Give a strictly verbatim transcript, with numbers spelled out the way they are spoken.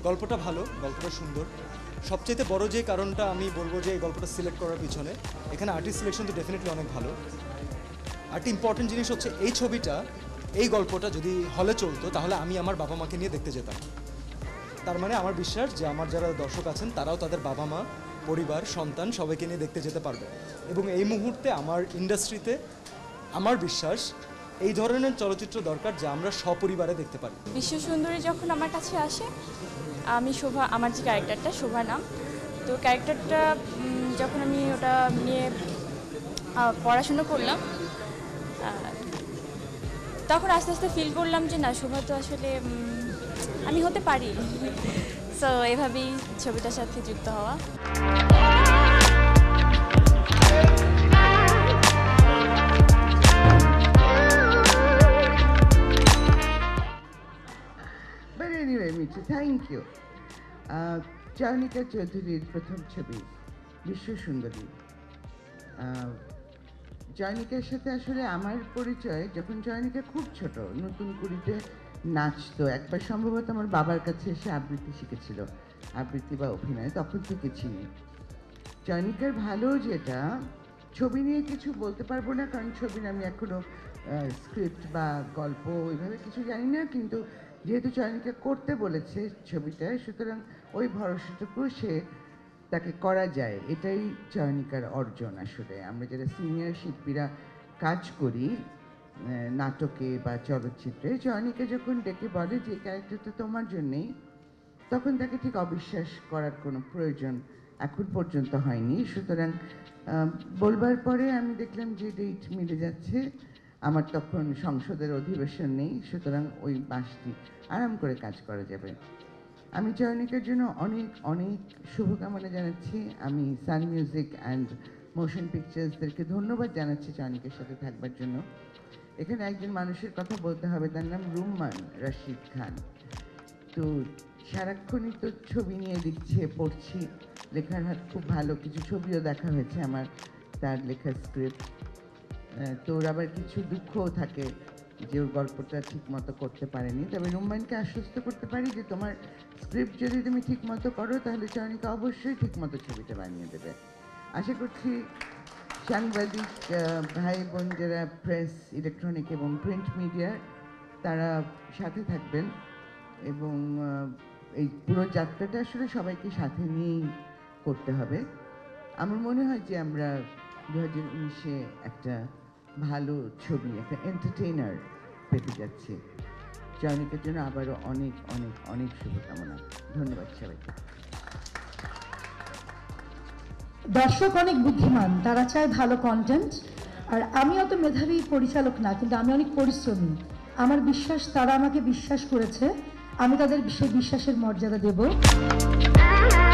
গল্পটা ভালো, গল্পটা সুন্দর। সবচেয়ে বড় যে কারণটা আমি বলবো যে এই গল্পটা সিলেক্ট করার পিছনে, এখানে আর্টিস্ট সিলেকশন তো ডেফিনেটলি অনেক ভালো। আরেকটি ইম্পর্টেন্ট জিনিস হচ্ছে এই ছবিটা, এই গল্পটা যদি হলে চলতো তাহলে আমি আমার বাবা মাকে নিয়ে দেখতে যেতাম। তার মানে আমার বিশ্বাস যে আমার যারা দর্শক আছেন তারাও তাদের বাবা মা, পরিবার, সন্তান সবাইকে নিয়ে দেখতে যেতে পারবে। এবং এই মুহূর্তে আমার ইন্ডাস্ট্রিতে আমার বিশ্বাস এই ধরনের চলচ্চিত্র দরকার যা আমরা সপরিবারে দেখতে পারি। বিশ্বসুন্দরী যখন আমার কাছে আসে, আমি শোভা, আমার যে ক্যারেক্টারটা শোভা নাম, তো ক্যারেক্টারটা যখন আমি ওটা নিয়ে পড়াশুনো করলাম, তখন আস্তে আস্তে ফিল করলাম যে না, শোভা তো আসলে আমি হতে পারি। সো এভাবেই ছবিটার সাথে যুক্ত হওয়া। But anyway, Michi, thank you. চারণিকা চৌধুরীর প্রথম ছবি বিশ্বসুন্দরী। জয়নিকার সাথে আসলে আমার পরিচয় যখন জয়নিকা খুব ছোট, নতুন কুড়িতে নাচতো। একবার সম্ভবত আমার বাবার কাছে এসে আবৃত্তি শিখেছিল, আবৃত্তি বা অভিনয়, তখন থেকে চিনি। জয়নিকার ভালো যেটা, ছবি নিয়ে কিছু বলতে পারবো না, কারণ ছবির আমি এখনো স্ক্রিপ্ট বা গল্প ওইভাবে কিছু জানি না, কিন্তু যেহেতু জয়নিকা করতে বলেছে ছবিটায়, সুতরাং ওই ভরসাটুকু সে তাকে করা যায়, এটাই জয়নিকার অর্জন। আসলে আমরা যারা সিনিয়র শিল্পীরা কাজ করি নাটকে বা চলচ্চিত্রে, জয়নিকা যখন ডেকে বলে যে ক্যারেক্টারটা তোমার জন্যেই, তখন তাকে ঠিক অবিশ্বাস করার কোনো প্রয়োজন এখন পর্যন্ত হয়নি। সুতরাং বলবার পরে আমি দেখলাম যে ডেট মিলে যাচ্ছে, আমার তখন সংসদের অধিবেশন নেই, সুতরাং ওই মাসটি আরাম করে কাজ করা যাবে। আমি জয়নিকার জন্য অনেক অনেক শুভকামনা জানাচ্ছি। আমি সান মিউজিক অ্যান্ড মোশন পিকচার্সদেরকে ধন্যবাদ জানাচ্ছি জয়নিকার সাথে থাকবার জন্য। এখানে একজন মানুষের কথা বলতে হবে, তার নাম রুম্মান রশিদ খান। তো সারাক্ষণই তো ছবি নিয়ে লিখছে, পড়ছি, লেখার হাত খুব ভালো, কিছু ছবিও দেখা হয়েছে আমার তার লেখার স্ক্রিপ্ট। তো ওর আবার কিছু দুঃখও থাকে যে ওর গল্পটা ঠিক মতো করতে পারেনি। তবে রুম্মানকে আশ্বস্ত করতে পারি যে তোমার স্ক্রিপ্ট যদি তুমি ঠিক মতো করো তাহলে জয়নিকা অবশ্যই ঠিক মতো ছবিটা বানিয়ে দেবে। আশা করছি সাংবাদিক ভাই বোন যারা প্রেস, ইলেকট্রনিক এবং প্রিন্ট মিডিয়ার, তারা সাথে থাকবেন এবং এই পুরো যাত্রাটা আসলে সবাইকে সাথে নিয়েই করতে হবে। আমার মনে হয় যে আমরা দু হাজার উনিশে একটা ভালো ছবি, একটা এন্টারটেইনার পেতে যাচ্ছি। জয়নিকার জন্য আবারও অনেক অনেক অনেক শুভকামনা। ধন্যবাদ সবাইকে। দর্শক অনেক বুদ্ধিমান, তারা চায় ভালো কন্টেন্ট। আর আমি অত মেধাবী পরিচালক না, কিন্তু আমি অনেক পরিশ্রমী। আমার বিশ্বাস তারা আমাকে বিশ্বাস করেছে, আমি তাদের সেই বিশ্বাসের মর্যাদা দেব।